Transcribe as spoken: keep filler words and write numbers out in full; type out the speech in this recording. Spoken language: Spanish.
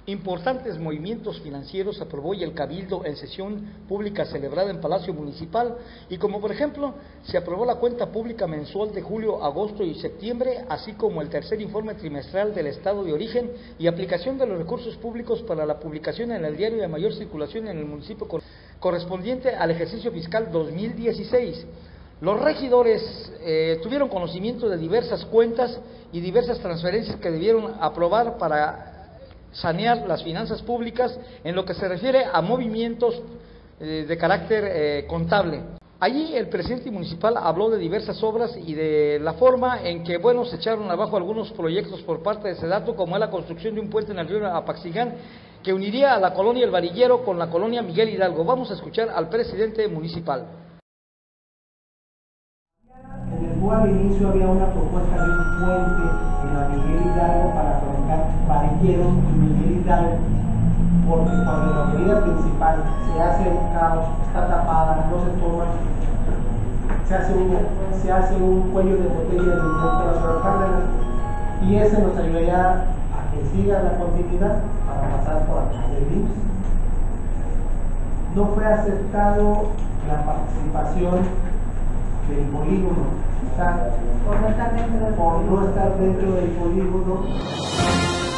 Importantes movimientos financieros aprobó y el Cabildo en sesión pública celebrada en Palacio Municipal, y como por ejemplo se aprobó la cuenta pública mensual de julio, agosto y septiembre, así como el tercer informe trimestral del estado de origen y aplicación de los recursos públicos para la publicación en el diario de mayor circulación en el municipio correspondiente al ejercicio fiscal dos mil dieciséis. Los regidores eh, tuvieron conocimiento de diversas cuentas y diversas transferencias que debieron aprobar para sanear las finanzas públicas en lo que se refiere a movimientos eh, de carácter eh, contable. Allí el presidente municipal habló de diversas obras y de la forma en que, bueno, se echaron abajo algunos proyectos por parte de SEDATU, como es la construcción de un puente en el río Apaxingán que uniría a la colonia El Varillero con la colonia Miguel Hidalgo. Vamos a escuchar al presidente municipal. En el cual al inicio había una propuesta de un puente en la Miguel Hidalgo para conectar Varillero y Miguel Hidalgo, porque cuando la avenida principal se hace un caos, está tapada, no se toma, se hace un, se hace un cuello de botella en el puente de la Ciudad Cárdenas, y ese nos ayudaría a que siga la continuidad para pasar por acá del I M S S. No fue aceptado la participación del polígono, o sea, por no estar dentro del, por no estar dentro del polígono.